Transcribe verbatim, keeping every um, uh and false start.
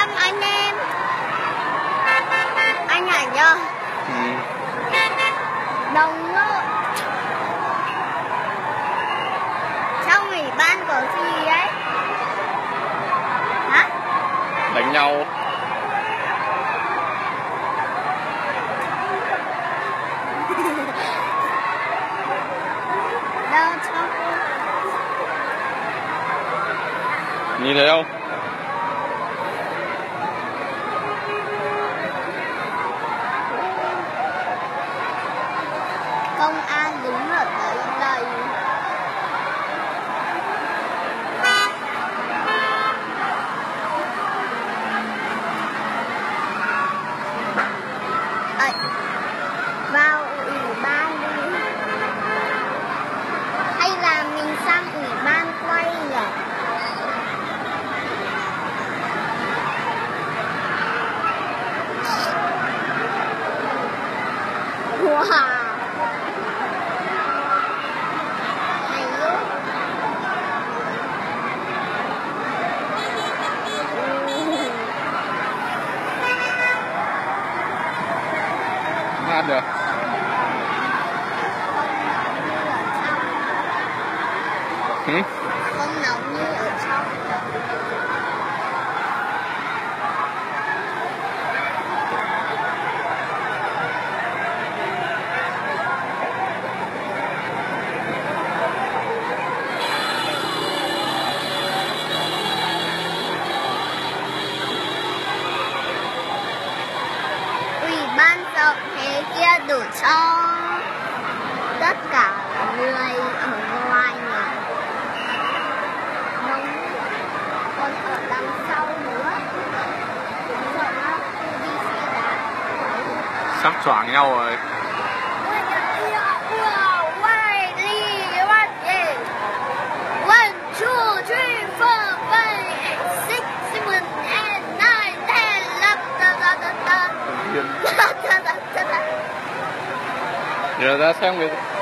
trăm anh em. Anh ảnh nhá. Ừ. Đồng lộ. Trong ủy ban có gì đấy? Hả? Đánh nhau. Đâu trong. Nhìn thấy không? Công an đứng ở đấy đây. Ấy, vào ủy ban đi. Hay là mình sang ủy ban quay nhỉ? Wow. Hát được. Ừ? Không nóng như ở trong. Ủy ban rộng thế kia đủ cho tất cả người ở ngoài nhỉ? Nóng còn ở đằng sau nữa. Sợ lắm, đi xe đạp. Sắp choáng nhau rồi. One, two, three, four, five, eight, six, seven, eight, nine, ten, eleven, da da da da. Da da da da. Giờ ra xem cái